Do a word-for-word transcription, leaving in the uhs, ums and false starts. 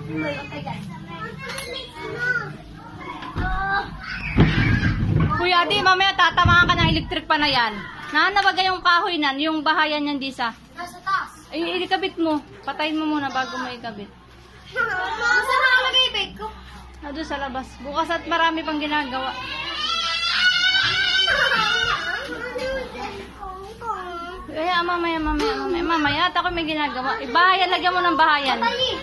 Kuya, di, mamaya tatamaan ka ng electric pa na yan. Nahanabagay yung kahoy nan, yung bahayan yan, Disa. Nasa taas. Ay, ikabit mo. Patayin mo muna bago mo ikabit. Saan nakalagay yung bag ko? Ah, doon sa labas. Bukas at marami pang ginagawa. Kaya mamaya, mamaya, mamaya. Mamaya, at ako may ginagawa. Ibahayan, lagyan mo ng bahayan. Patay!